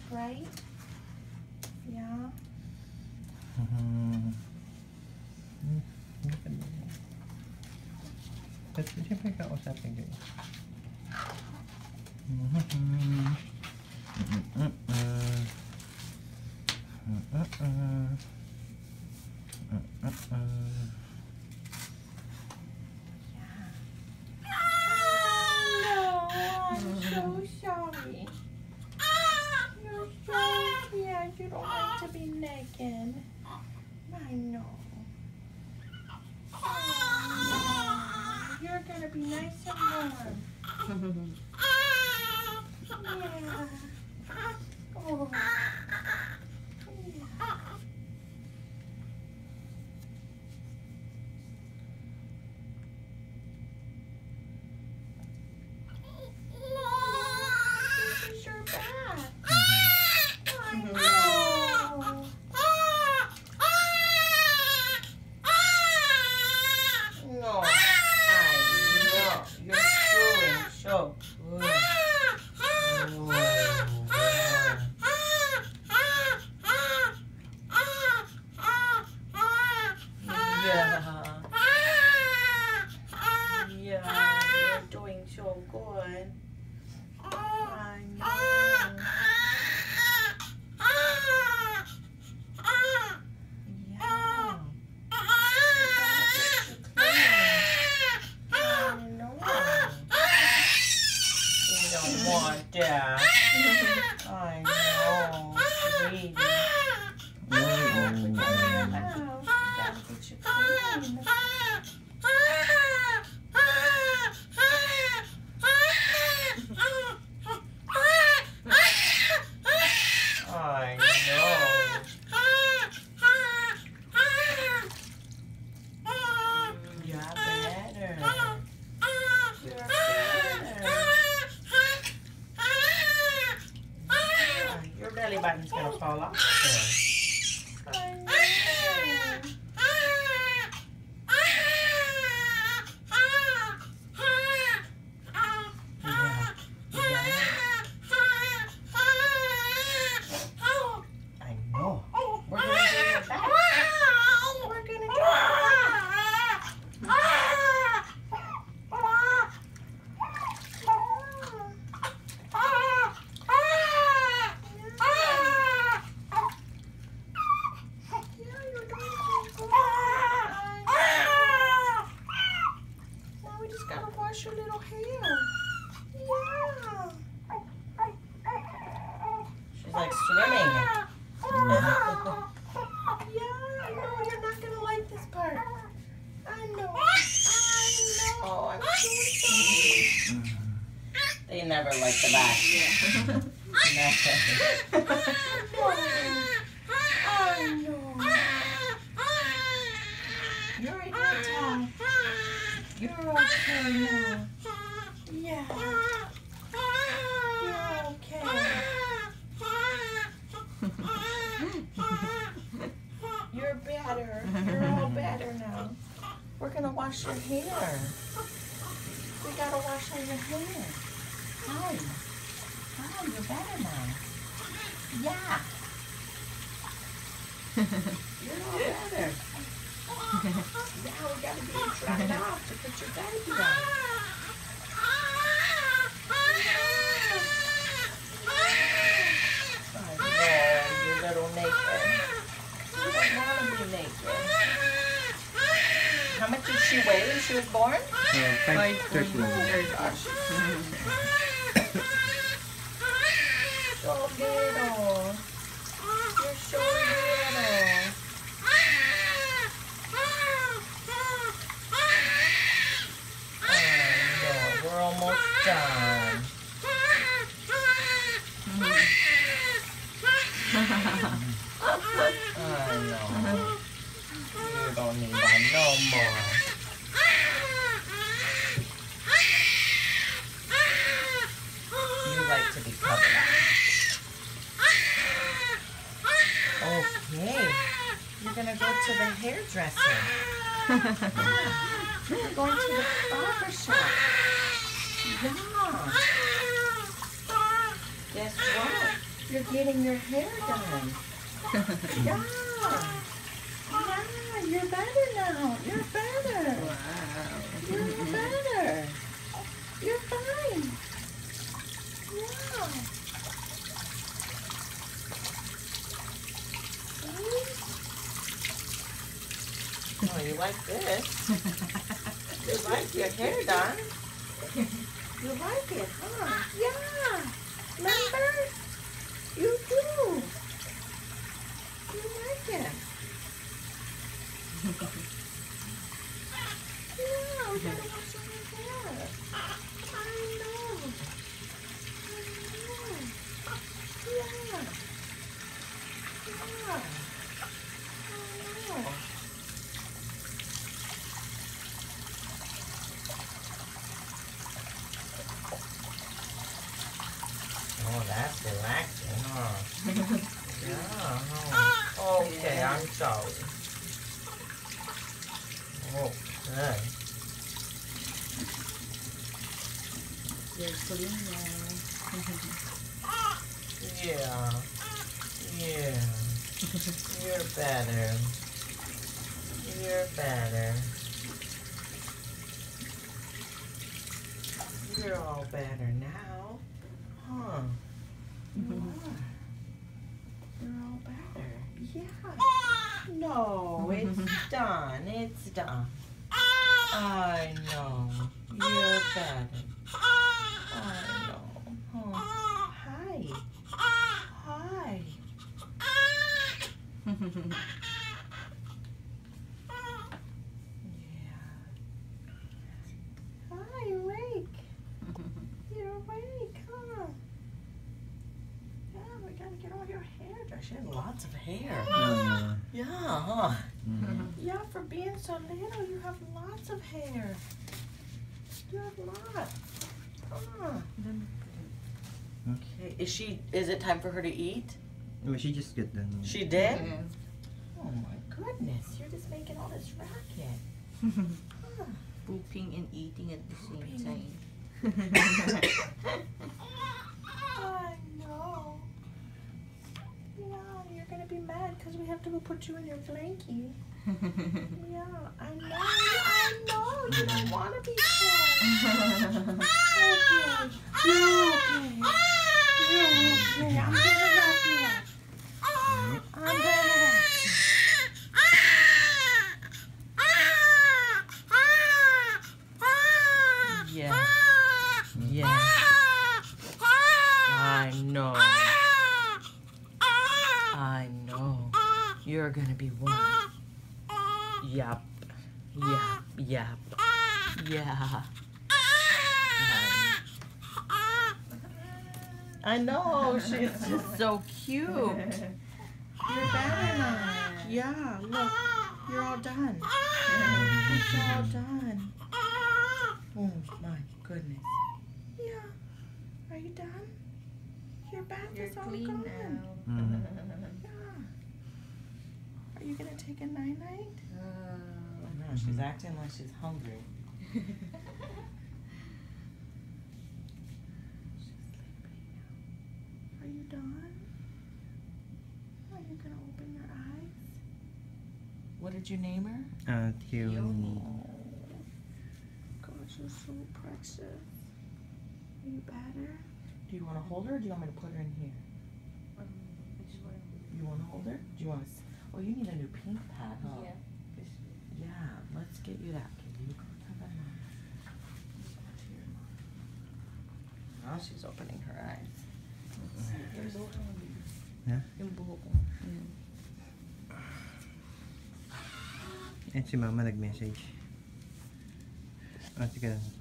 right? Yeah. Siyempre kausapin kayo. So sorry. You're so sad. You don't like to be naked. I know. Oh, you're gonna be nice and warm. Yeah. Oh. Yeah. This is your back. I know. No, I know. You're doing so good. Yeah. Yeah, you're doing so good. I know. Yeah. I know. You don't want that. I know. Sweetie. Gotta get you clean. I know. You're better. You're better. Yeah, your belly button's gonna fall off soon. I know. I know. We're gonna do your back. We're gonna do your Now we just gotta wash your little hair. Yeah. She's like swimming. Yeah, I know you're not gonna like this part. I know. I'm so sorry. They never like the back. Never. I know. You're in your time. You're okay now. Yeah. You're okay. You're better. You're all better now. We're gonna wash your hair. We gotta wash all your hair. Hi. Hi, you're better now. Yeah. You're all better. Now we gotta get you dried off to put your baby on. I know, you little naked. You don't want to be naked. How much did she weigh when she was born? 13. Oh gosh. So little. You're so little. Oh no, we're almost done. I know. You don't need that no more. You like to be covered up. Okay. You're gonna go to the hairdresser. You're going to the barber shop. Yeah. Guess what? You're getting your hair done. Yeah. Yeah, you're better now. You're better. Wow. You're better. You're fine. Yeah. Oh, you like this? You like your hair done? You like it, huh? Yeah. Remember? You do. You like it. Yeah, we gotta wash your hair. I know. Yeah. Yeah. I know. Oh, that's relaxing, huh? Yeah. Oh. Okay, I'm sorry. Okay. You're clean now. Yeah. Yeah. You're better. You're better. You're all better now. Huh. You are. You're all better. Yeah. No, it's done. It's done. I know. You're better. I know. Huh. Hi. Hi. Yeah. Hi, you're awake. You're awake, huh? Yeah, we gotta get all your hair dry. She has lots of hair. Yeah. Yeah, huh? Mhm. Yeah, for being so little, you have lots of hair. You have lots. Huh. Okay. Is it time for her to eat? Well, she just got done. She did? Yeah. Oh my goodness, you're just making all this racket. Huh. Pooping and eating at the same Pooping time. I know. Yeah, you're gonna be mad because we have to go put you in your blankie. Yeah, I know. You don't want to be sad. Okay. You're okay. You're okay. I'm gonna wrap you up. I'm gonna wrap you. Yeah. Yeah. I know. I know. You're gonna be one. Yup. Yup. Yup. Yeah. I know. She's just so cute. You're better now. Yeah. Look. You're all done. It's all done. Oh my goodness. Yeah. Are you done? Your bath You're is all clean gone. now. Mhm. Yeah. Are you gonna take a night-night? No, she's acting like she's hungry. She's sleeping now. Are you done? Are you gonna open your eyes? What did you name her? Tierney. Gosh, you're so precious. Are you better? Do you want to hold her or do you want me to put her in here? You want to hold her? Do you want to? Oh, you need a new pink pad, huh? Yeah. Yeah, let's get you that. Okay, you go to that mom. Now she's opening her eyes. Yeah? Yung buhok ko. Eh, si mama nag-message. Ah, sige.